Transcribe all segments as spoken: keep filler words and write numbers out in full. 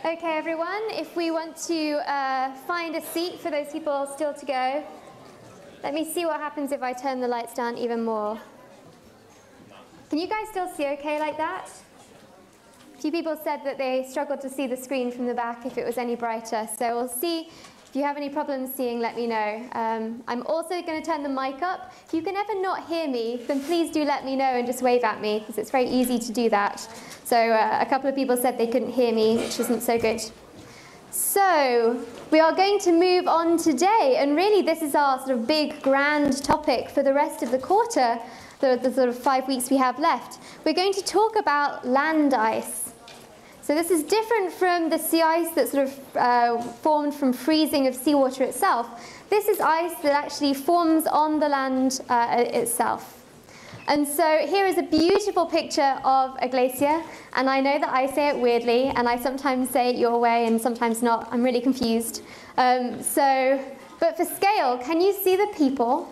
Okay, everyone, if we want to uh, find a seat for those people still to go, let me see what happens if I turn the lights down even more. Can you guys still see okay like that? A few people said that they struggled to see the screen from the back if it was any brighter, so we'll see. If you have any problems seeing, let me know. Um, I'm also going to turn the mic up. If you can ever not hear me, then please do let me know and just wave at me, because it's very easy to do that. So uh, a couple of people said they couldn't hear me, which isn't so good. So we are going to move on today, and really this is our sort of big, grand topic for the rest of the quarter, the, the sort of five weeks we have left. We're going to talk about land ice. So this is different from the sea ice that sort of uh, formed from freezing of seawater itself. This is ice that actually forms on the land uh, itself. And so here is a beautiful picture of a glacier, and I know that I say it weirdly, and I sometimes say it your way and sometimes not. I'm really confused. Um, so, but for scale, can you see the people?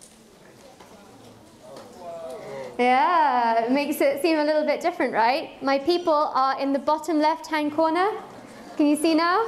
Yeah, it makes it seem a little bit different, right? My people are in the bottom left-hand corner. Can you see now?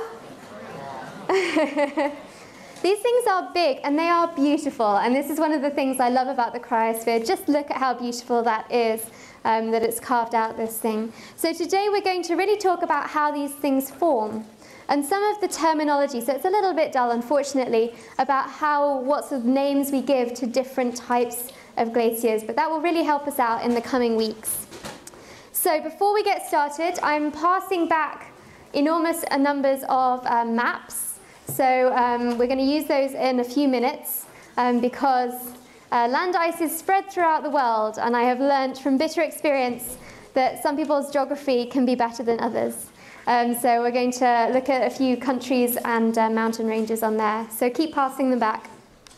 These things are big and they are beautiful, and this is one of the things I love about the cryosphere. Just look at how beautiful that is, um, that it's carved out this thing. So today we're going to really talk about how these things form and some of the terminology. So it's a little bit dull, unfortunately, about how what sort of names we give to different types of glaciers, but that will really help us out in the coming weeks. So before we get started, I'm passing back enormous numbers of um, maps. So um, we're going to use those in a few minutes um, because uh, land ice is spread throughout the world, and I have learned from bitter experience that some people's geography can be better than others. Um, so we're going to look at a few countries and uh, mountain ranges on there. So keep passing them back.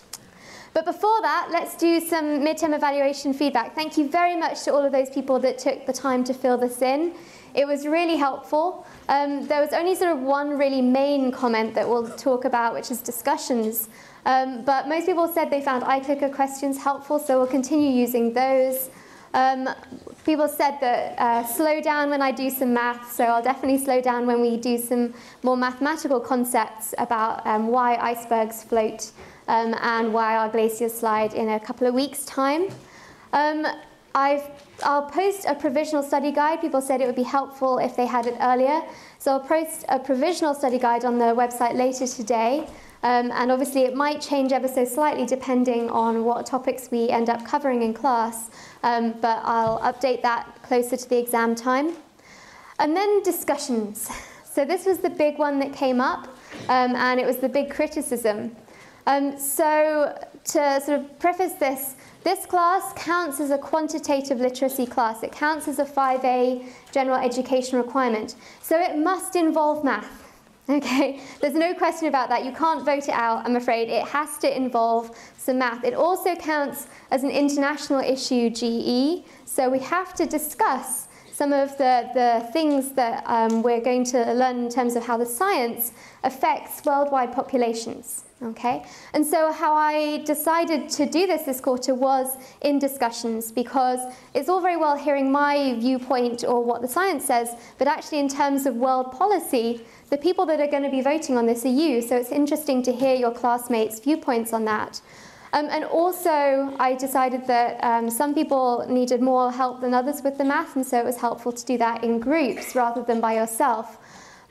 But before that, let's do some midterm evaluation feedback. Thank you very much to all of those people that took the time to fill this in. It was really helpful. Um, there was only sort of one really main comment that we'll talk about, which is discussions. Um, but most people said they found iClicker questions helpful, so we'll continue using those. Um, people said that uh, slow down when I do some math, so I'll definitely slow down when we do some more mathematical concepts about um, why icebergs float. Um, and why our glaciers slide in a couple of weeks' time. Um, I've, I'll post a provisional study guide. People said it would be helpful if they had it earlier. So I'll post a provisional study guide on the website later today. Um, and obviously it might change ever so slightly depending on what topics we end up covering in class. Um, but I'll update that closer to the exam time. And then discussions. So this was the big one that came up, um, and it was the big criticism. Um, so to sort of preface this, this class counts as a quantitative literacy class. It counts as a five A general education requirement. So it must involve math. Okay? There's no question about that. You can't vote it out, I'm afraid. It has to involve some math. It also counts as an international issue G E. So we have to discuss some of the, the things that um, we're going to learn in terms of how the science affects worldwide populations. Okay, and so how I decided to do this this quarter was in discussions, because it's all very well hearing my viewpoint or what the science says, but actually in terms of world policy, the people that are going to be voting on this are you, so it's interesting to hear your classmates' viewpoints on that. Um, and also, I decided that um, some people needed more help than others with the math, and so it was helpful to do that in groups rather than by yourself.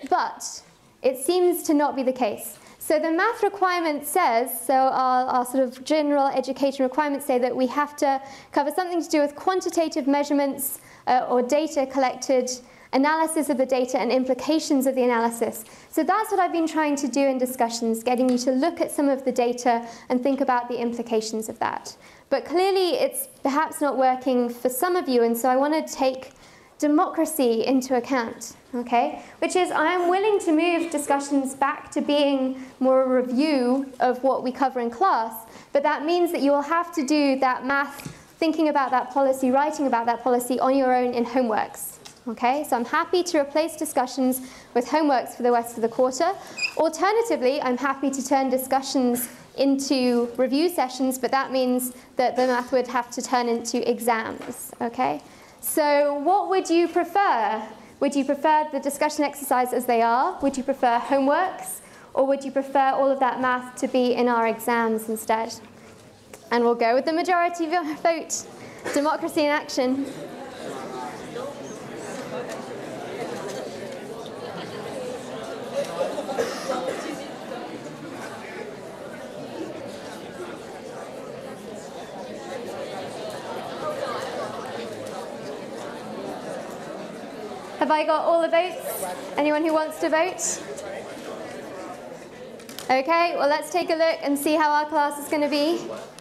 But it seems to not be the case. So the math requirement says, so our, our sort of general education requirements say that we have to cover something to do with quantitative measurements uh, or data collected, analysis of the data, and implications of the analysis. So that's what I've been trying to do in discussions, getting you to look at some of the data and think about the implications of that. But clearly it's perhaps not working for some of you, and so I want to take democracy into account, okay? Which is, I am willing to move discussions back to being more a review of what we cover in class, but that means that you will have to do that math, thinking about that policy, writing about that policy on your own in homeworks, okay? So I'm happy to replace discussions with homeworks for the rest of the quarter. Alternatively, I'm happy to turn discussions into review sessions, but that means that the math would have to turn into exams, okay? So what would you prefer? Would you prefer the discussion exercise as they are? Would you prefer homeworks? Or would you prefer all of that math to be in our exams instead? And we'll go with the majority vote. Democracy in action. Have I got all the votes? Anyone who wants to vote? Okay, well, let's take a look and see how our class is going to be.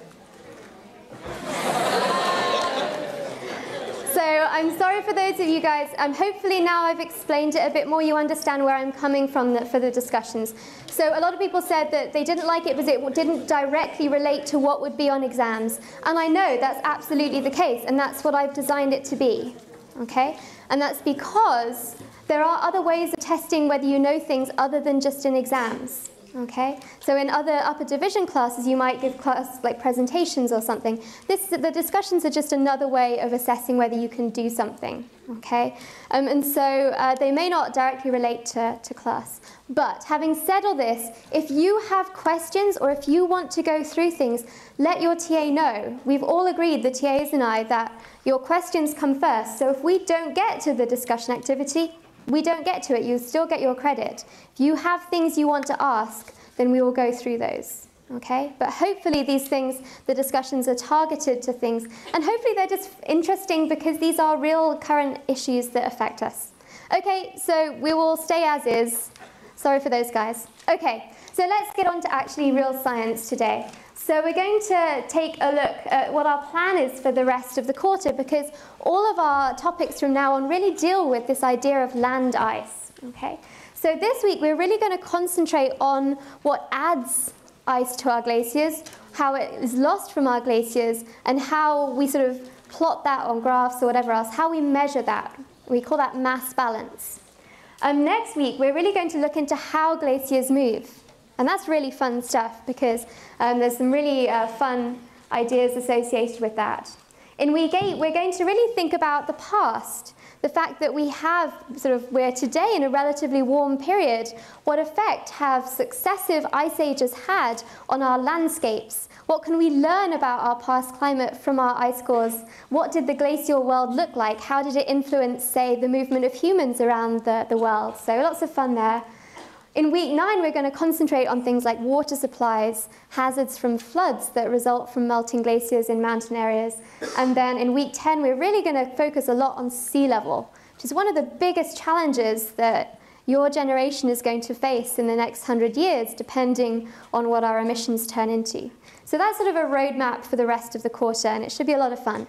So I'm sorry for those of you guys. Um, hopefully now I've explained it a bit more. You understand where I'm coming from the, for the discussions. So a lot of people said that they didn't like it because it didn't directly relate to what would be on exams. And I know that's absolutely the case, and that's what I've designed it to be. Okay? And that's because there are other ways of testing whether you know things other than just in exams. Okay? So in other upper division classes, you might give class like presentations or something. This, the discussions are just another way of assessing whether you can do something. Okay? Um, and so uh, they may not directly relate to, to class. But having said all this, if you have questions or if you want to go through things, let your T A know. We've all agreed, the T As and I, that your questions come first. So if we don't get to the discussion activity, we don't get to it. You still get your credit. If you have things you want to ask, then we will go through those. Okay? But hopefully these things, the discussions are targeted to things, and hopefully they're just interesting because these are real current issues that affect us. Okay, so we will stay as is. Sorry for those guys. Okay, so let's get on to actually real science today. So we're going to take a look at what our plan is for the rest of the quarter, because all of our topics from now on really deal with this idea of land ice. Okay? So this week we're really going to concentrate on what adds ice to our glaciers, how it is lost from our glaciers, and how we sort of plot that on graphs or whatever else, how we measure that. We call that mass balance. Um, next week we're really going to look into how glaciers move. And that's really fun stuff because um, there's some really uh, fun ideas associated with that. In week eight, we're going to really think about the past, the fact that we have sort of, we're today in a relatively warm period. What effect have successive ice ages had on our landscapes? What can we learn about our past climate from our ice cores? What did the glacial world look like? How did it influence, say, the movement of humans around the, the world? So lots of fun there. In week nine, we're going to concentrate on things like water supplies, hazards from floods that result from melting glaciers in mountain areas. And then in week ten, we're really going to focus a lot on sea level, which is one of the biggest challenges that your generation is going to face in the next hundred years, depending on what our emissions turn into. So that's sort of a roadmap for the rest of the quarter, and it should be a lot of fun.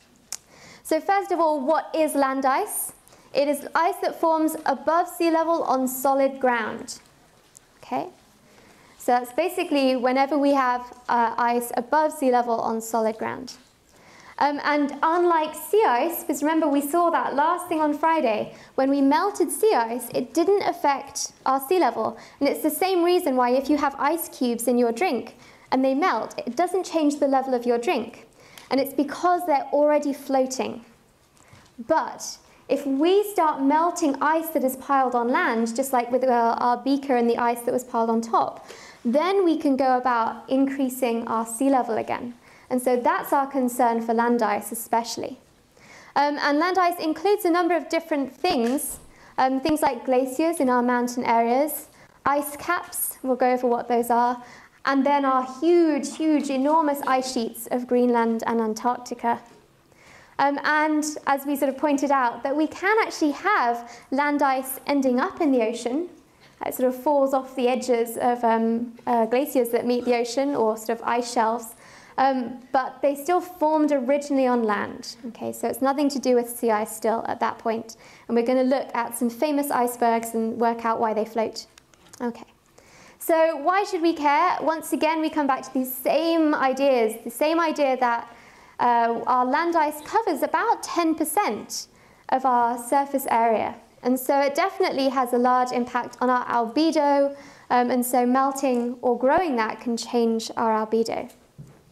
So first of all, what is land ice? It is ice that forms above sea level on solid ground. Okay? So that's basically whenever we have uh, ice above sea level on solid ground. Um, and unlike sea ice, because remember we saw that last thing on Friday, when we melted sea ice, it didn't affect our sea level. And it's the same reason why if you have ice cubes in your drink and they melt, it doesn't change the level of your drink. And it's because they're already floating. But if we start melting ice that is piled on land, just like with our, our beaker and the ice that was piled on top, then we can go about increasing our sea level again. And so that's our concern for land ice especially. Um, and land ice includes a number of different things, um, things like glaciers in our mountain areas, ice caps, we'll go over what those are, and then our huge, huge, enormous ice sheets of Greenland and Antarctica. Um, and as we sort of pointed out, that we can actually have land ice ending up in the ocean. It sort of falls off the edges of um, uh, glaciers that meet the ocean, or sort of ice shelves. Um, but they still formed originally on land. Okay, so it's nothing to do with sea ice still at that point. And we're going to look at some famous icebergs and work out why they float. Okay. So why should we care? Once again, we come back to these same ideas, the same idea that Uh, our land ice covers about ten percent of our surface area. And so it definitely has a large impact on our albedo, um, and so melting or growing that can change our albedo.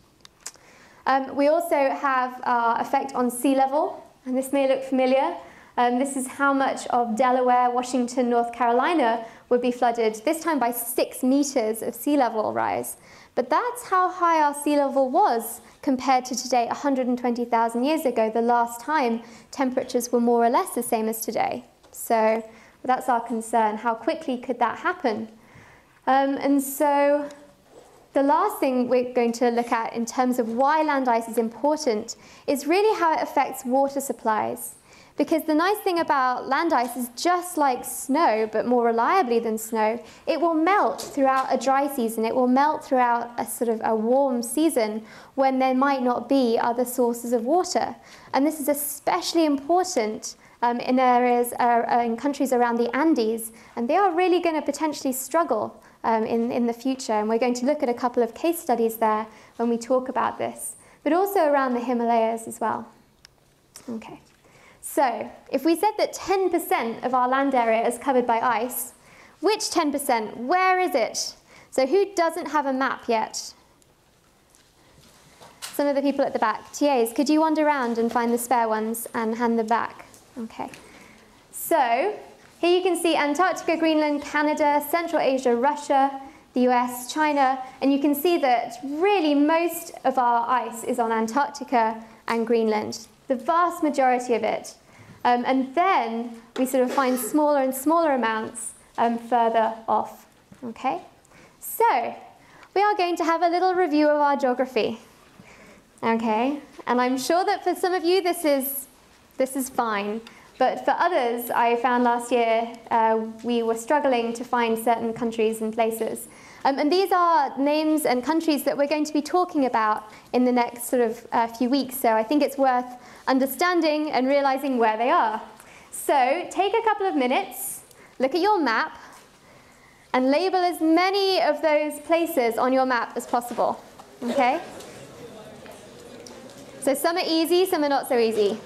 Um, we also have our effect on sea level, and this may look familiar. Um, this is how much of Delaware, Washington, North Carolina would be flooded, this time by six meters of sea level rise. But that's how high our sea level was compared to today, one hundred twenty thousand years ago, the last time temperatures were more or less the same as today. So that's our concern. How quickly could that happen? Um, and so the last thing we're going to look at in terms of why land ice is important is really how it affects water supplies. Because the nice thing about land ice is just like snow, but more reliably than snow, it will melt throughout a dry season. It will melt throughout a sort of a warm season when there might not be other sources of water. And this is especially important um, in areas, uh, in countries around the Andes, and they are really going to potentially struggle um, in, in the future. And we're going to look at a couple of case studies there when we talk about this, but also around the Himalayas as well. Okay. So, if we said that ten percent of our land area is covered by ice, which ten percent? Where is it? So who doesn't have a map yet? Some of the people at the back. T As, could you wander around and find the spare ones and hand them back? Okay. So, here you can see Antarctica, Greenland, Canada, Central Asia, Russia, the U S, China, and you can see that really most of our ice is on Antarctica and Greenland. The vast majority of it. Um, and then we sort of find smaller and smaller amounts um, further off. Okay? So, we are going to have a little review of our geography. Okay? And I'm sure that for some of you this is, this is fine. But for others, I found last year uh, we were struggling to find certain countries and places. Um, and these are names and countries that we're going to be talking about in the next sort of uh, few weeks. So I think it's worth understanding and realizing where they are. So take a couple of minutes, look at your map, and label as many of those places on your map as possible. Okay? So some are easy, some are not so easy.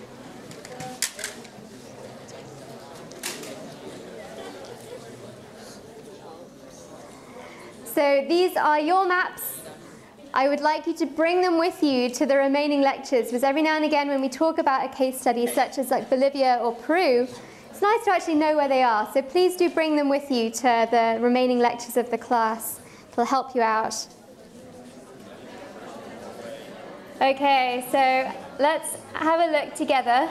So these are your maps. I would like you to bring them with you to the remaining lectures, because every now and again when we talk about a case study such as like Bolivia or Peru, it's nice to actually know where they are. So please do bring them with you to the remaining lectures of the class. It'll help you out. Okay, so let's have a look together.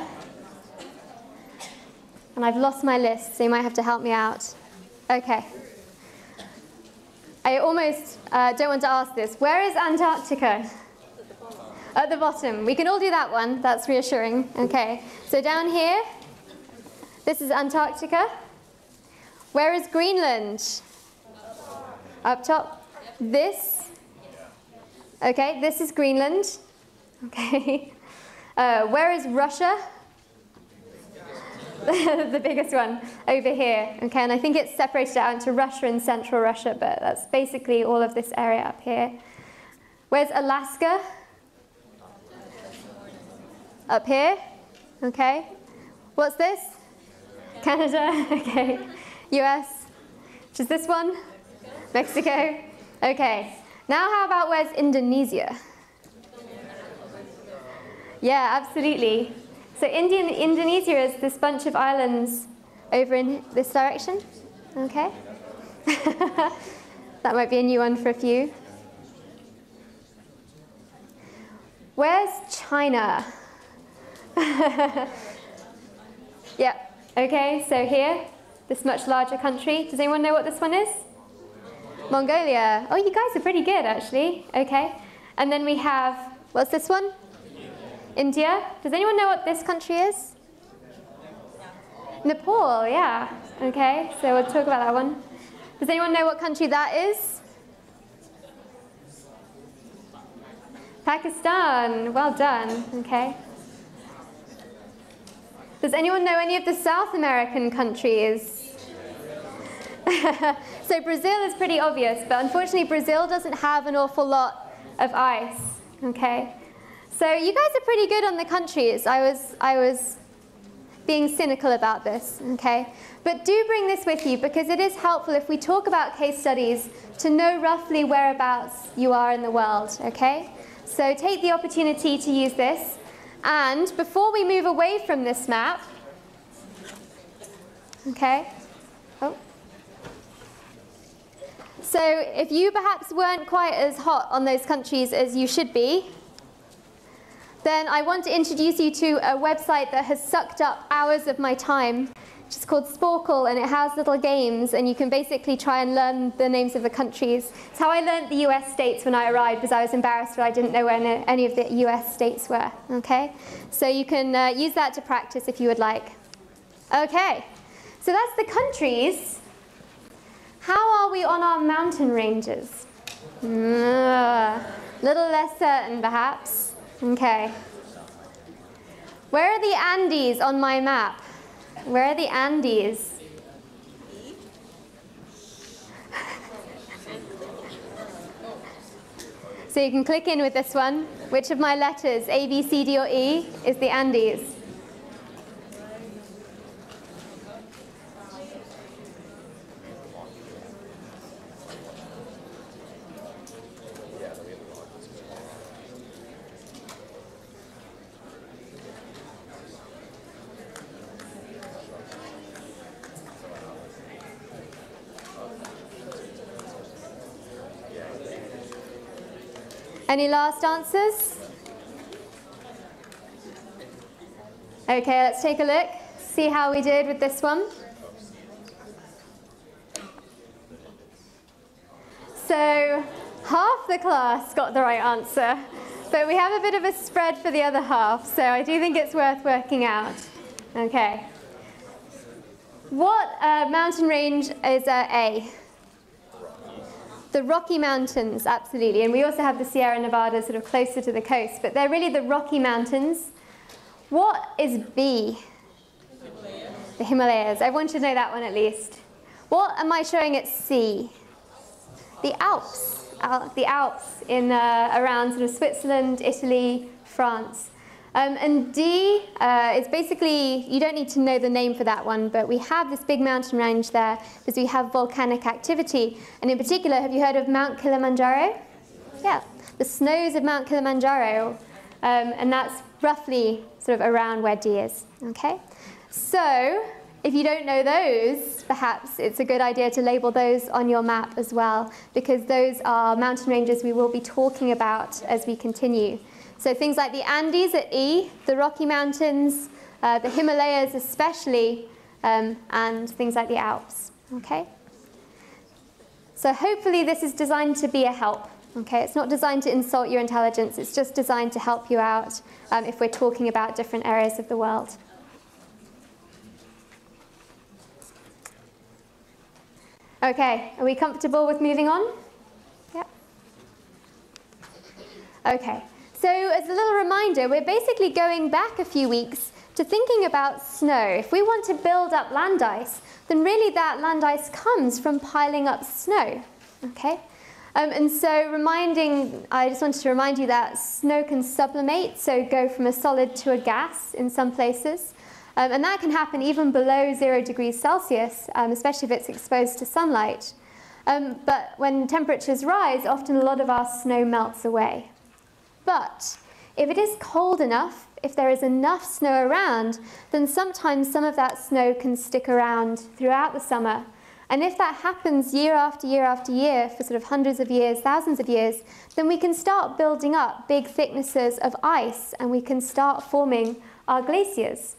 And I've lost my list, so you might have to help me out. Okay. I almost uh, don't want to ask this. Where is Antarctica? At the bottom. We can all do that one. That's reassuring. Okay. So down here, this is Antarctica. Where is Greenland? Up top. This. Okay, this is Greenland. Okay. Uh, where is Russia? The biggest one over here. Okay, and I think it's separated out into Russia and Central Russia, but that's basically all of this area up here. Where's Alaska? Up here. Okay. What's this? Canada. Okay. U S. Which is this one? Mexico. Okay. Now how about where's Indonesia? Yeah, absolutely. So Indian, Indonesia is this bunch of islands over in this direction. Okay. That might be a new one for a few. Where's China? Yeah. Okay, so here, this much larger country. Does anyone know what this one is? Mongolia. Oh, you guys are pretty good, actually. Okay. And then we have, what's this one? India. Does anyone know what this country is? Nepal, yeah. Okay, so we'll talk about that one. Does anyone know what country that is? Pakistan. Well done. Okay. Does anyone know any of the South American countries? So Brazil is pretty obvious, but unfortunately Brazil doesn't have an awful lot of ice. Okay. So you guys are pretty good on the countries. I was, I was being cynical about this, okay? But do bring this with you, because it is helpful if we talk about case studies to know roughly whereabouts you are in the world, okay? So take the opportunity to use this. And before we move away from this map, Okay? Oh. So if you perhaps weren't quite as hot on those countries as you should be, then I want to introduce you to a website that has sucked up hours of my time, which is called Sporkle, and it has little games, and you can basically try and learn the names of the countries. It's how I learned the U S states when I arrived, because I was embarrassed that I didn't know where any of the U S states were. Okay? So you can uh, use that to practice if you would like. Okay, so that's the countries. How are we on our mountain ranges? A uh, little less certain, perhaps. Okay. Where are the Andes on my map? Where are the Andes? So you can click in with this one. Which of my letters, A, B, C, D, or E, is the Andes? Any last answers? Okay, let's take a look, see how we did with this one. So half the class got the right answer, but we have a bit of a spread for the other half, so I do think it's worth working out. Okay. What uh, mountain range is uh, A? The Rocky Mountains, absolutely. And we also have the Sierra Nevada sort of closer to the coast, but they're really the Rocky Mountains. What is B? Himalayas. The Himalayas. Everyone should know that one at least. What am I showing at C? The Alps. Al the Alps in uh, around sort of Switzerland, Italy, France. Um, and D uh, is basically, you don't need to know the name for that one, but we have this big mountain range there because we have volcanic activity. And in particular, have you heard of Mount Kilimanjaro? Yeah, the snows of Mount Kilimanjaro. Um, and that's roughly sort of around where D is. Okay? So if you don't know those, perhaps it's a good idea to label those on your map as well, because those are mountain ranges we will be talking about as we continue. So things like the Andes at E, the Rocky Mountains, uh, the Himalayas especially, um, and things like the Alps. Okay? So hopefully this is designed to be a help. Okay? It's not designed to insult your intelligence. It's just designed to help you out um, if we're talking about different areas of the world. Okay, are we comfortable with moving on? Yeah. Okay. So as a little reminder, we're basically going back a few weeks to thinking about snow. If we want to build up land ice, then really that land ice comes from piling up snow. Okay? Um, and so reminding, I just wanted to remind you that snow can sublimate, so go from a solid to a gas in some places. Um, and that can happen even below zero degrees Celsius, um, especially if it's exposed to sunlight. Um, but when temperatures rise, often a lot of our snow melts away. But if it is cold enough, if there is enough snow around, then sometimes some of that snow can stick around throughout the summer. And if that happens year after year after year for sort of hundreds of years, thousands of years, then we can start building up big thicknesses of ice and we can start forming our glaciers.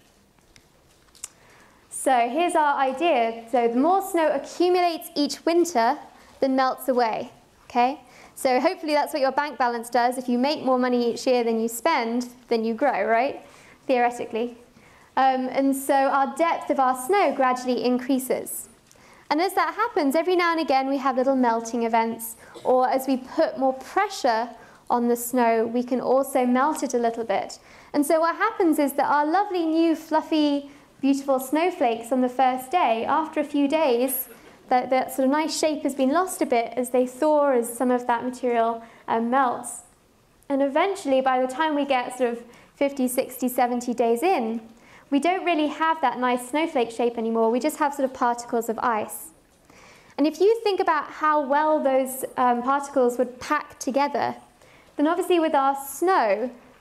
So here's our idea. So the more snow accumulates each winter, then melts away. Okay? So hopefully that's what your bank balance does. If you make more money each year than you spend, then you grow, right? Theoretically. Um, and so our depth of our snow gradually increases. And as that happens, every now and again we have little melting events, or as we put more pressure on the snow, we can also melt it a little bit. And so what happens is that our lovely new fluffy, beautiful snowflakes on the first day, after a few days, that, that sort of nice shape has been lost a bit as they thaw, as some of that material um, melts. And eventually, by the time we get sort of fifty, sixty, seventy days in, we don't really have that nice snowflake shape anymore. We just have sort of particles of ice. And if you think about how well those um, particles would pack together, then obviously with our snow,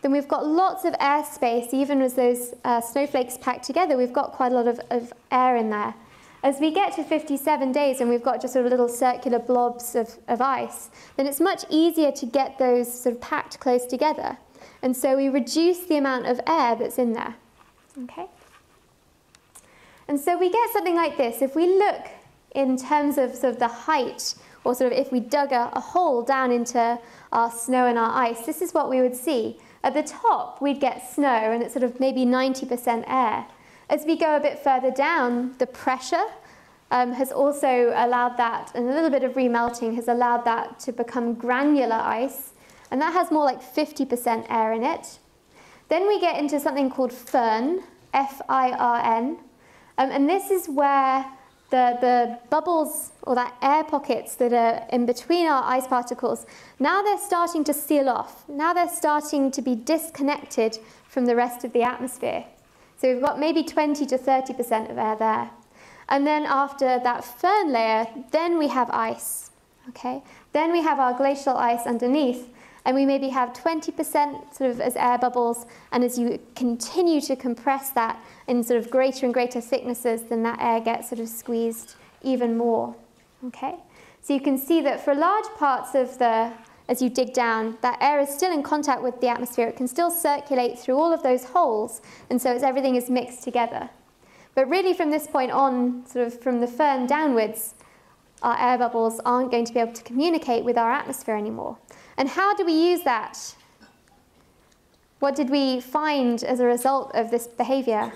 then we've got lots of airspace. Even as those uh, snowflakes pack together, we've got quite a lot of, of air in there. As we get to fifty-seven days and we've got just sort of little circular blobs of, of ice, then it's much easier to get those sort of packed close together. And so we reduce the amount of air that's in there. Okay? And so we get something like this. If we look in terms of sort of the height, or sort of if we dug a, a hole down into our snow and our ice, this is what we would see. At the top, we'd get snow, and it's sort of maybe ninety percent air. As we go a bit further down, the pressure um, has also allowed that, and a little bit of remelting has allowed that to become granular ice, and that has more like fifty percent air in it. Then we get into something called firn, F I R N, um, and this is where the, the bubbles, or that air pockets that are in between our ice particles, now they're starting to seal off. Now they're starting to be disconnected from the rest of the atmosphere. So we've got maybe twenty to thirty percent of air there. And then after that firn layer, then we have ice. Okay? Then we have our glacial ice underneath, and we maybe have twenty percent sort of as air bubbles, and as you continue to compress that in sort of greater and greater thicknesses, then that air gets sort of squeezed even more. Okay? So you can see that for large parts of the, as you dig down, that air is still in contact with the atmosphere. It can still circulate through all of those holes, and so it's, everything is mixed together. But really from this point on, sort of from the firn downwards, our air bubbles aren't going to be able to communicate with our atmosphere anymore. And how do we use that? What did we find as a result of this behavior?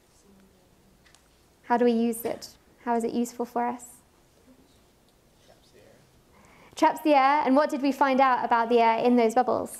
How do we use it? How is it useful for us? Traps the air. Traps the air, and what did we find out about the air in those bubbles?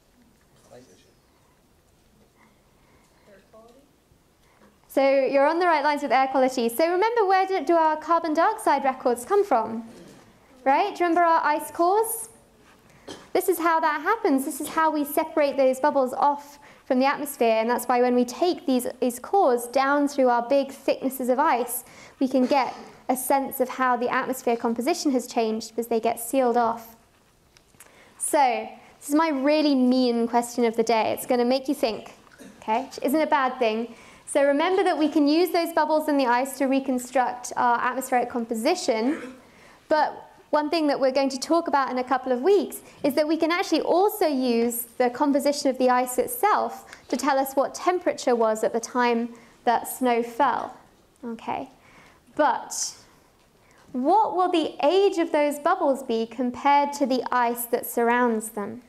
Air quality? So you're on the right lines with air quality. So remember, where do, do our carbon dioxide records come from? Right? Do you remember our ice cores? This is how that happens. This is how we separate those bubbles off from the atmosphere, and that's why when we take these, these cores down through our big thicknesses of ice, we can get a sense of how the atmosphere composition has changed because they get sealed off. So this is my really mean question of the day. It's going to make you think, okay? Which isn't a bad thing. So remember that we can use those bubbles in the ice to reconstruct our atmospheric composition, but one thing that we're going to talk about in a couple of weeks is that we can actually also use the composition of the ice itself to tell us what temperature was at the time that snow fell. Okay? But what will the age of those bubbles be compared to the ice that surrounds them?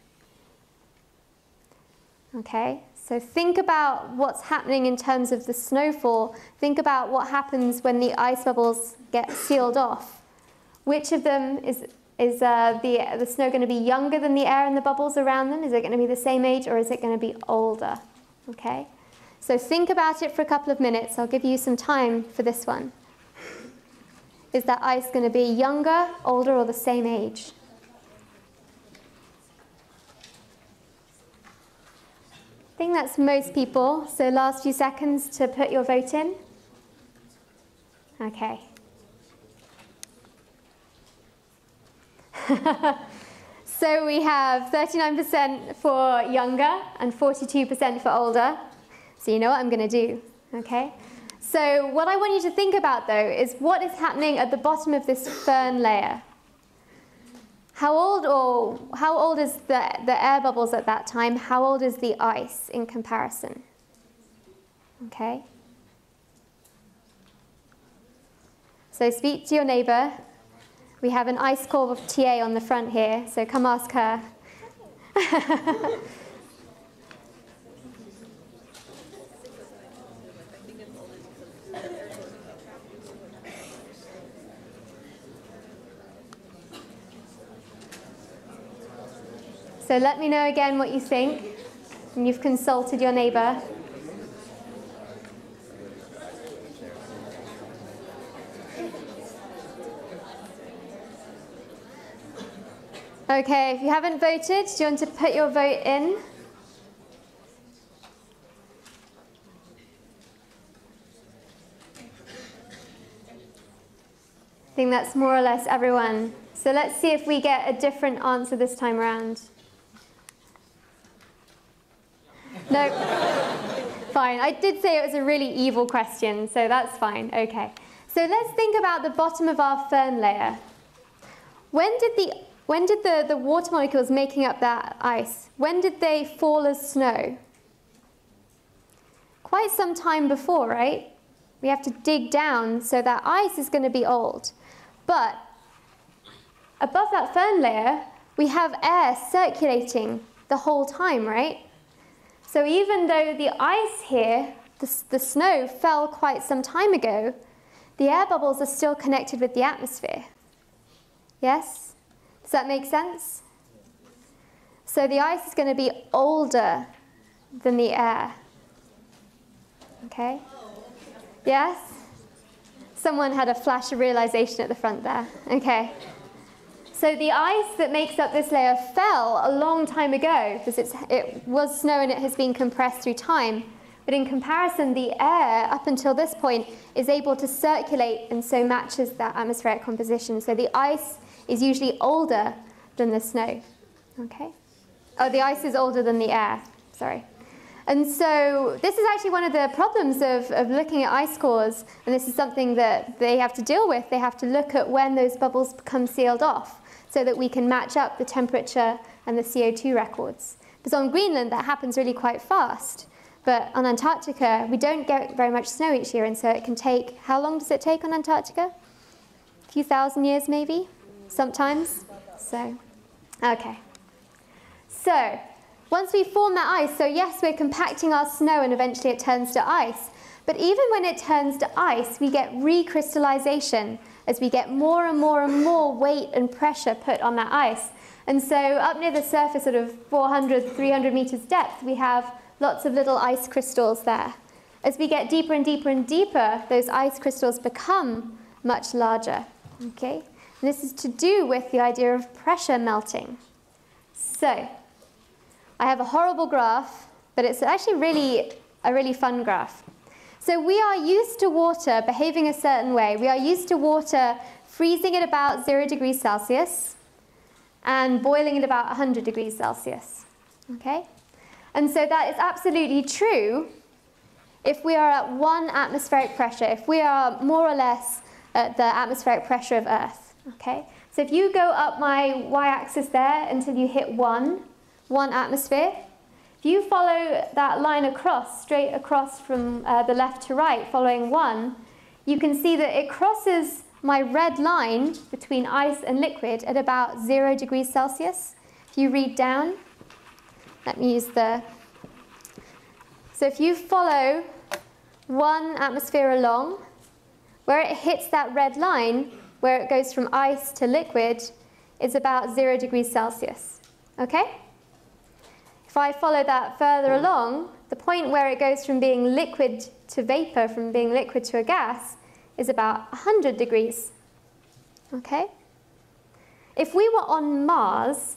Okay? So think about what's happening in terms of the snowfall. Think about what happens when the ice bubbles get sealed off. Which of them is, is uh, the, the snow going to be younger than the air in the bubbles around them? Is it going to be the same age, or is it going to be older? Okay? So think about it for a couple of minutes. I'll give you some time for this one. Is that ice going to be younger, older, or the same age? I think that's most people. So last few seconds to put your vote in. Okay. So we have thirty-nine percent for younger and forty-two percent for older. So you know what I'm going to do, okay? So what I want you to think about, though, is what is happening at the bottom of this firn layer. How old, or how old is the, the air bubbles at that time? How old is the ice in comparison? Okay? So speak to your neighbor. We have an ice core T A on the front here, so come ask her. So let me know again what you think, and you've consulted your neighbor. Okay, if you haven't voted, do you want to put your vote in? I think that's more or less everyone. So let's see if we get a different answer this time around. No. Fine. I did say it was a really evil question, so that's fine. Okay. So let's think about the bottom of our firn layer. When did the when did the, the water molecules making up that ice, when did they fall as snow? Quite some time before, right? We have to dig down, so that ice is going to be old. But above that firn layer, we have air circulating the whole time, right? So even though the ice here, the, the snow, fell quite some time ago, the air bubbles are still connected with the atmosphere. Yes? Does that make sense? So the ice is going to be older than the air. Okay? Yes? Someone had a flash of realization at the front there. Okay. So the ice that makes up this layer fell a long time ago because it's, it was snow and it has been compressed through time. But in comparison, the air, up until this point, is able to circulate and so matches that atmospheric composition. So the ice is usually older than the snow. Okay? Oh, the ice is older than the air. Sorry. And so this is actually one of the problems of, of looking at ice cores, and this is something that they have to deal with. They have to look at when those bubbles become sealed off so that we can match up the temperature and the C O two records. Because on Greenland, that happens really quite fast. But on Antarctica, we don't get very much snow each year, and so it can take, how long does it take on Antarctica? A few thousand years, maybe, sometimes. So, okay. So, once we form that ice, so yes, we're compacting our snow and eventually it turns to ice. But even when it turns to ice, we get recrystallization as we get more and more and more weight and pressure put on that ice. And so up near the surface, sort of four hundred, three hundred meters depth, we have lots of little ice crystals there. As we get deeper and deeper and deeper, those ice crystals become much larger. Okay? And this is to do with the idea of pressure melting. So, I have a horrible graph, but it's actually really a really fun graph. So we are used to water behaving a certain way. We are used to water freezing at about zero degrees Celsius and boiling at about one hundred degrees Celsius. Okay? And so that is absolutely true if we are at one atmospheric pressure, if we are more or less at the atmospheric pressure of Earth. Okay? So if you go up my y-axis there until you hit one, one atmosphere. If you follow that line across, straight across from uh, the left to right, following one, you can see that it crosses my red line between ice and liquid at about zero degrees Celsius. If you read down, let me use the... So if you follow one atmosphere along, where it hits that red line, where it goes from ice to liquid, is about zero degrees Celsius. Okay? If I follow that further along, the point where it goes from being liquid to vapor, from being liquid to a gas, is about one hundred degrees. Okay? If we were on Mars,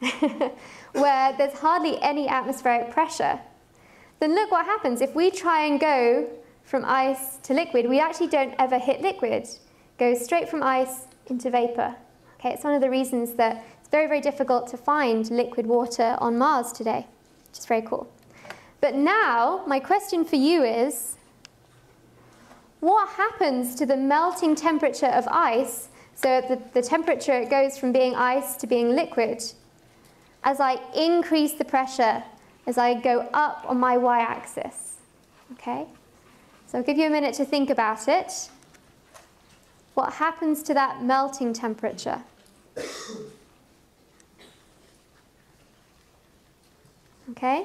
where there's hardly any atmospheric pressure, then look what happens. If we try and go from ice to liquid, we actually don't ever hit liquid. It goes straight from ice into vapor. Okay? It's one of the reasons that very, very difficult to find liquid water on Mars today, which is very cool. But now, my question for you is, what happens to the melting temperature of ice, so the, the temperature it goes from being ice to being liquid, as I increase the pressure, as I go up on my y-axis? Okay? So I'll give you a minute to think about it. What happens to that melting temperature? Okay?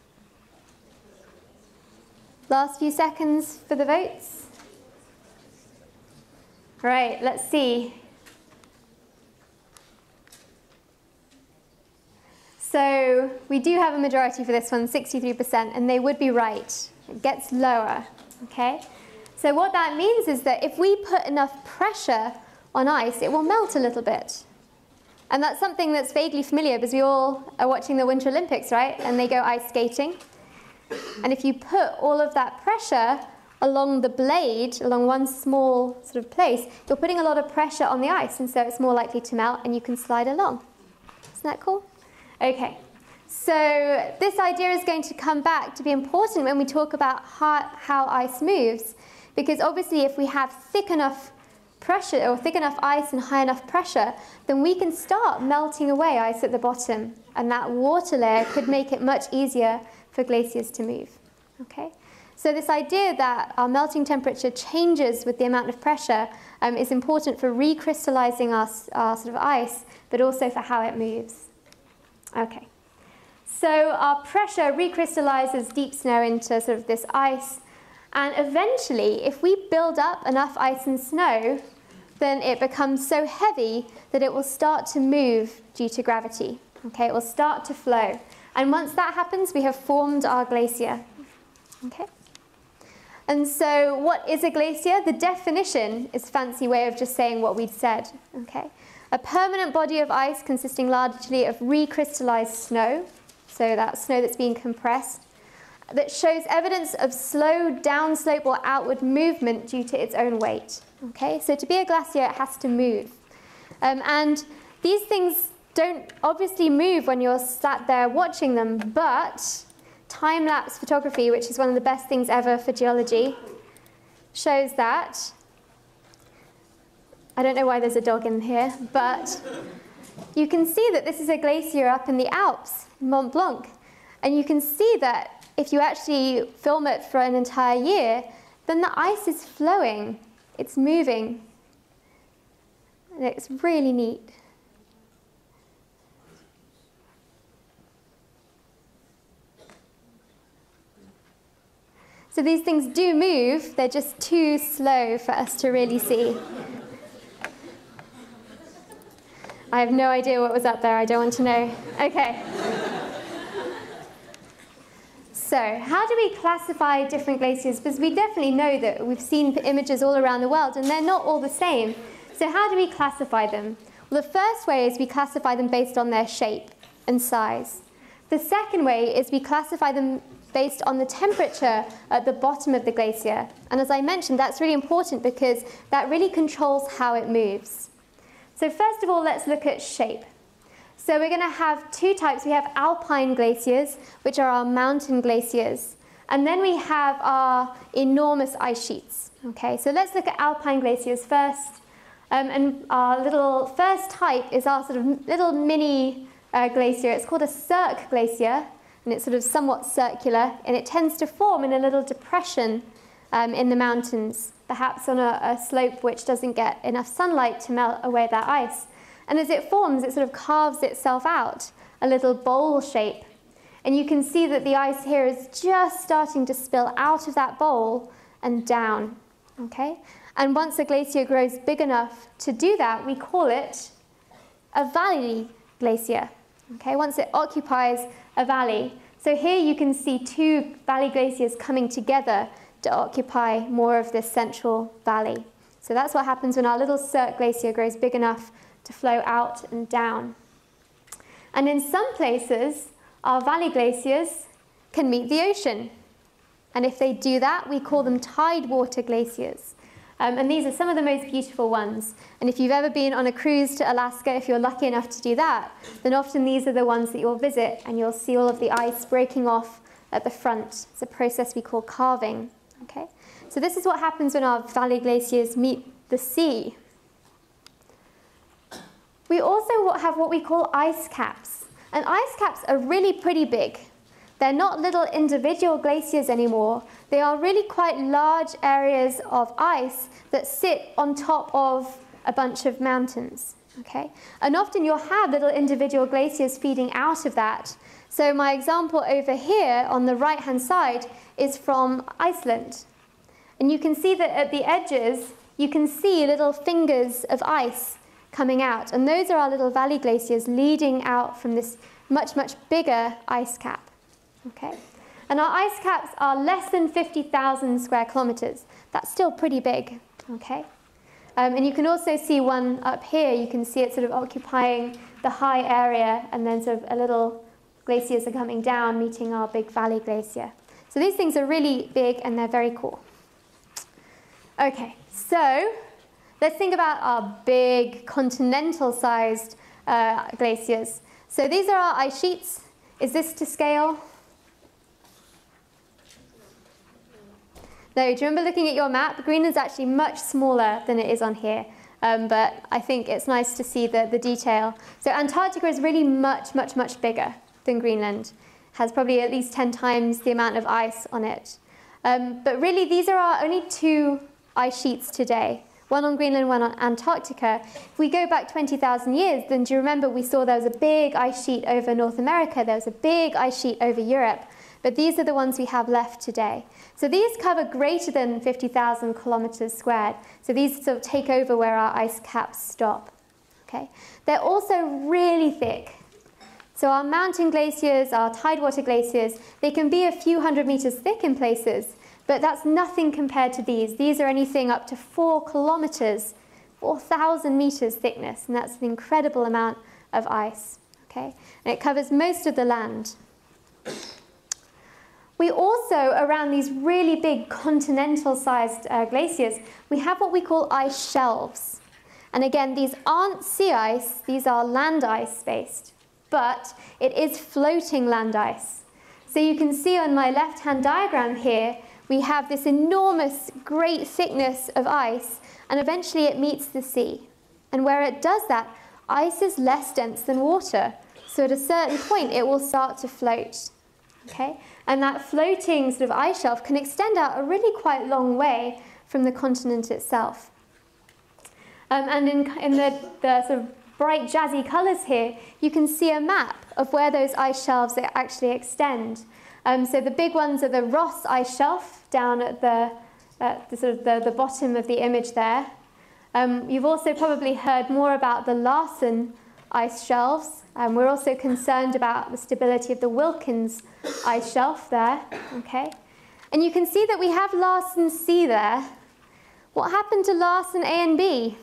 Last few seconds for the votes. Right, let's see. So we do have a majority for this one, sixty-three percent, and they would be right. It gets lower, okay? So what that means is that if we put enough pressure on ice, it will melt a little bit. And that's something that's vaguely familiar because we all are watching the Winter Olympics, right? And they go ice skating. And if you put all of that pressure along the blade, along one small sort of place, you're putting a lot of pressure on the ice, and so it's more likely to melt and you can slide along. Isn't that cool? Okay. So this idea is going to come back to be important when we talk about how, how ice moves, because obviously if we have thick enough pressure or thick enough ice and high enough pressure, then we can start melting away ice at the bottom, and that water layer could make it much easier for glaciers to move. Okay? So this idea that our melting temperature changes with the amount of pressure um, is important for recrystallizing our, our sort of ice, but also for how it moves. Okay. So our pressure recrystallizes deep snow into sort of this ice, and eventually, if we build up enough ice and snow, then it becomes so heavy that it will start to move due to gravity. Okay, it will start to flow. And once that happens, we have formed our glacier. Okay? And so what is a glacier? The definition is a fancy way of just saying what we'd said. Okay? A permanent body of ice consisting largely of recrystallized snow, so that snow that's being compressed, that shows evidence of slow downslope or outward movement due to its own weight. Okay? So to be a glacier, it has to move. Um, and these things don't obviously move when you're sat there watching them, but time-lapse photography, which is one of the best things ever for geology, shows that. I don't know why there's a dog in here, but you can see that this is a glacier up in the Alps, Mont Blanc. And you can see that if you actually film it for an entire year, then the ice is flowing. It's moving. And it's really neat. So these things do move. They're just too slow for us to really see. I have no idea what was up there. I don't want to know. Okay. So how do we classify different glaciers? Because we definitely know that we've seen images all around the world, and they're not all the same. So how do we classify them? Well, the first way is we classify them based on their shape and size. The second way is we classify them based on the temperature at the bottom of the glacier. And as I mentioned, that's really important because that really controls how it moves. So first of all, let's look at shape. So we're going to have two types. We have alpine glaciers, which are our mountain glaciers. And then we have our enormous ice sheets. Okay, so let's look at alpine glaciers first. Um, and our little first type is our sort of little mini uh, glacier. It's called a cirque glacier, and it's sort of somewhat circular, and it tends to form in a little depression um, in the mountains, perhaps on a, a slope which doesn't get enough sunlight to melt away that ice. And as it forms, it sort of carves itself out, a little bowl shape. And you can see that the ice here is just starting to spill out of that bowl and down. Okay? And once a glacier grows big enough to do that, we call it a valley glacier. Okay? Once it occupies a valley. So here you can see two valley glaciers coming together to occupy more of this central valley. So that's what happens when our little cirque glacier grows big enough to flow out and down. And in some places, our valley glaciers can meet the ocean. And if they do that, we call them tidewater glaciers. Um, and these are some of the most beautiful ones. And if you've ever been on a cruise to Alaska, if you're lucky enough to do that, then often these are the ones that you'll visit, and you'll see all of the ice breaking off at the front. It's a process we call calving. Okay? So this is what happens when our valley glaciers meet the sea. We also have what we call ice caps. And ice caps are really pretty big. They're not little individual glaciers anymore. They are really quite large areas of ice that sit on top of a bunch of mountains. Okay? And often you'll have little individual glaciers feeding out of that. So my example over here on the right-hand side is from Iceland. And you can see that at the edges, you can see little fingers of ice coming out. And those are our little valley glaciers leading out from this much, much bigger ice cap. Okay? And our ice caps are less than fifty thousand square kilometers. That's still pretty big. Okay? Um, and you can also see one up here. You can see it sort of occupying the high area, and then sort of a little glaciers are coming down, meeting our big valley glacier. So these things are really big, and they're very cool. Okay, so let's think about our big continental-sized uh, glaciers. So these are our ice sheets. Is this to scale? No, do you remember looking at your map? Greenland's actually much smaller than it is on here. Um, but I think it's nice to see the, the detail. So Antarctica is really much, much, much bigger than Greenland. Has probably at least ten times the amount of ice on it. Um, but really, these are our only two ice sheets today. One on Greenland, one on Antarctica. If we go back twenty thousand years, then do you remember we saw there was a big ice sheet over North America, there was a big ice sheet over Europe, but these are the ones we have left today. So these cover greater than fifty thousand kilometers squared. So these sort of take over where our ice caps stop. Okay. They're also really thick. So our mountain glaciers, our tidewater glaciers, they can be a few hundred meters thick in places, but that's nothing compared to these. These are anything up to four kilometers, four thousand meters thickness, and that's an incredible amount of ice. Okay? And it covers most of the land. We also, around these really big continental-sized uh, glaciers, we have what we call ice shelves. And again, these aren't sea ice, these are land ice-based, but it is floating land ice. So you can see on my left-hand diagram here, we have this enormous, great thickness of ice, and eventually it meets the sea. And where it does that, ice is less dense than water. So at a certain point, it will start to float. Okay? And that floating sort of ice shelf can extend out a really quite long way from the continent itself. Um, and in, in the, the sort of bright jazzy colors here, you can see a map of where those ice shelves actually extend. Um, so the big ones are the Ross ice shelf down at the, at the, sort of the, the bottom of the image there. Um, you've also probably heard more about the Larsen ice shelves. Um, we're also concerned about the stability of the Wilkins ice shelf there. Okay, and you can see that we have Larsen C there. What happened to Larsen A and B?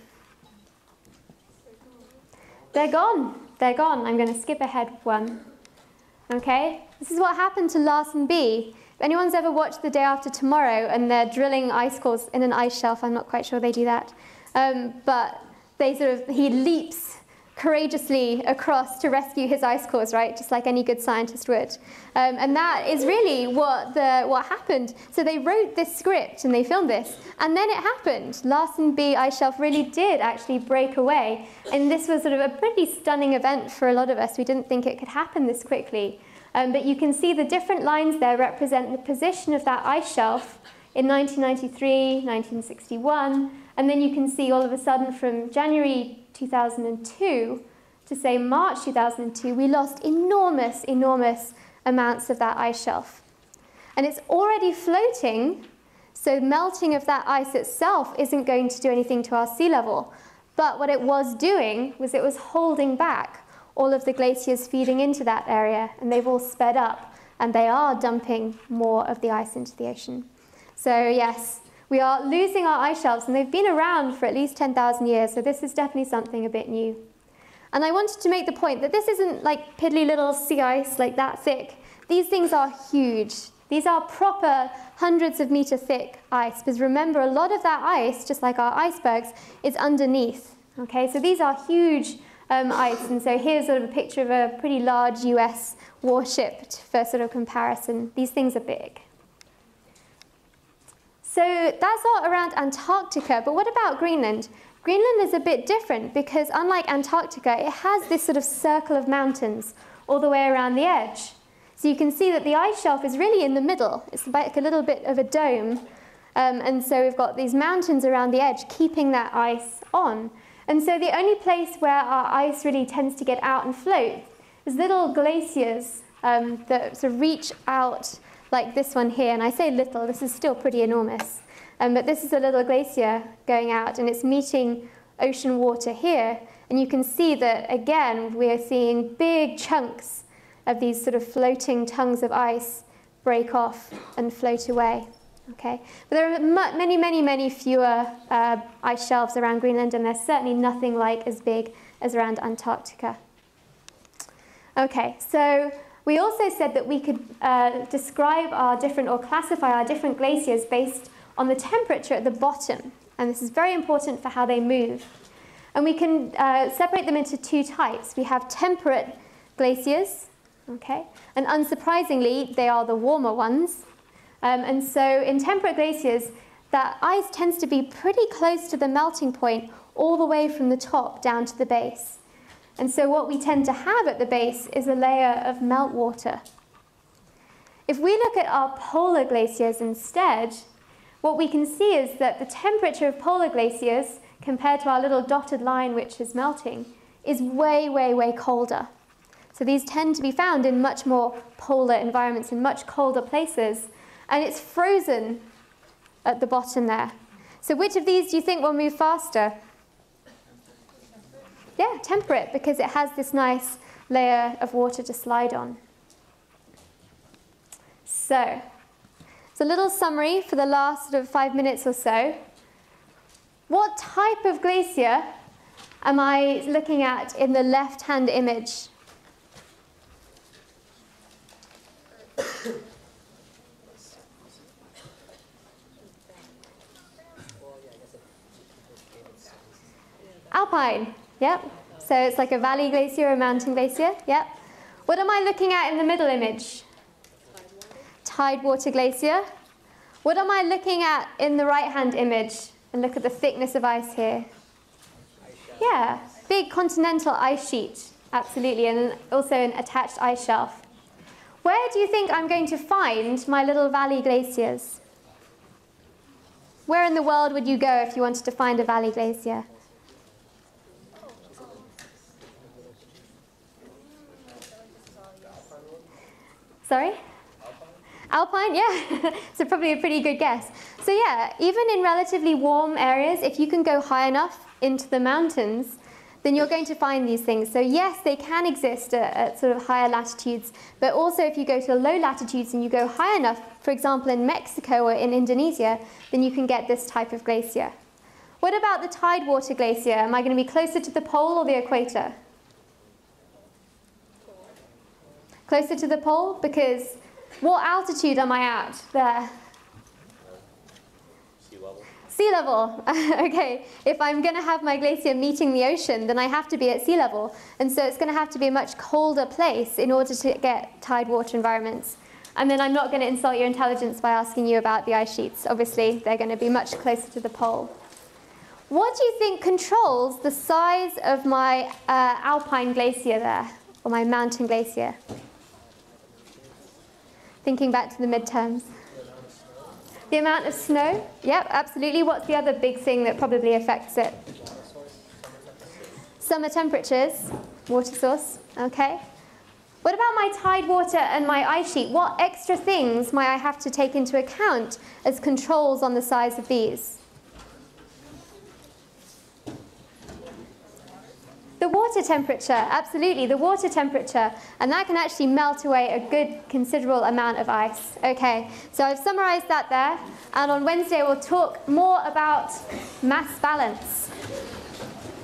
They're gone. They're gone. I'm going to skip ahead one. Okay, this is what happened to Larsen B. If anyone's ever watched The Day After Tomorrow and they're drilling ice cores in an ice shelf, I'm not quite sure they do that. Um, but they sort of, he leaps courageously across to rescue his ice cores, right? Just like any good scientist would. Um, and that is really what, the, what happened. So they wrote this script and they filmed this, and then it happened. Larsen B ice shelf really did actually break away. And this was sort of a pretty stunning event for a lot of us. We didn't think it could happen this quickly. Um, but you can see the different lines there represent the position of that ice shelf in nineteen ninety-three, nineteen sixty-one, and then you can see all of a sudden from January two thousand two to say March two thousand two, we lost enormous, enormous amounts of that ice shelf. And it's already floating, so melting of that ice itself isn't going to do anything to our sea level. But what it was doing was it was holding back all of the glaciers feeding into that area, and they've all sped up, and they are dumping more of the ice into the ocean. So yes, we are losing our ice shelves, and they've been around for at least ten thousand years, so this is definitely something a bit new. And I wanted to make the point that this isn't like piddly little sea ice like that thick. These things are huge. These are proper hundreds of meter thick ice, because remember, a lot of that ice, just like our icebergs, is underneath. Okay, so these are huge um, ice, and so here's sort of a picture of a pretty large U S warship for sort of comparison. These things are big. So that's all around Antarctica, but what about Greenland? Greenland is a bit different because unlike Antarctica, it has this sort of circle of mountains all the way around the edge. So you can see that the ice shelf is really in the middle. It's like a little bit of a dome. Um, and so we've got these mountains around the edge keeping that ice on. And so the only place where our ice really tends to get out and float is little glaciers um, that sort of reach out like this one here. And I say little, this is still pretty enormous. Um, but this is a little glacier going out, and it's meeting ocean water here. And you can see that, again, we're seeing big chunks of these sort of floating tongues of ice break off and float away. Okay? But there are many, many, many fewer uh, ice shelves around Greenland, and there's certainly nothing like as big as around Antarctica. Okay, so we also said that we could uh, describe our different, or classify our different glaciers based on the temperature at the bottom. And this is very important for how they move. And we can uh, separate them into two types. We have temperate glaciers, Okay? And unsurprisingly, they are the warmer ones. Um, and so in temperate glaciers, that ice tends to be pretty close to the melting point all the way from the top down to the base. And so what we tend to have at the base is a layer of meltwater. If we look at our polar glaciers instead, what we can see is that the temperature of polar glaciers, compared to our little dotted line which is melting, is way, way, way colder. So these tend to be found in much more polar environments, in much colder places. And it's frozen at the bottom there. So which of these do you think will move faster? Yeah, temperate, because it has this nice layer of water to slide on. So, it's a little summary for the last sort of five minutes or so. What type of glacier am I looking at in the left-hand image? Alpine, yep. So it's like a valley glacier or a mountain glacier, yep. What am I looking at in the middle image? Tidewater glacier. What am I looking at in the right-hand image? And look at the thickness of ice here. Yeah, big continental ice sheet, absolutely, and also an attached ice shelf. Where do you think I'm going to find my little valley glaciers? Where in the world would you go if you wanted to find a valley glacier? Sorry? Alpine, yeah. So probably a pretty good guess. So yeah, even in relatively warm areas, if you can go high enough into the mountains, then you're going to find these things. So yes, they can exist at, at sort of higher latitudes, but also if you go to low latitudes and you go high enough, for example in Mexico or in Indonesia, then you can get this type of glacier. What about the tidewater glacier? Am I going to be closer to the pole or the equator? Closer to the pole, because what altitude am I at there? Sea level. Sea level. Okay, if I'm going to have my glacier meeting the ocean, then I have to be at sea level. And so it's going to have to be a much colder place in order to get tidewater environments. And then I'm not going to insult your intelligence by asking you about the ice sheets. Obviously, they're going to be much closer to the pole. What do you think controls the size of my uh, alpine glacier there, or my mountain glacier? Thinking back to the midterms. The amount of snow? Yep, absolutely. What's the other big thing that probably affects it? Summer temperatures, water source, okay. What about my tide water and my ice sheet? What extra things might I have to take into account as controls on the size of these? The water temperature, absolutely, the water temperature. And that can actually melt away a good, considerable amount of ice. Okay, so I've summarized that there. And on Wednesday, we'll talk more about mass balance.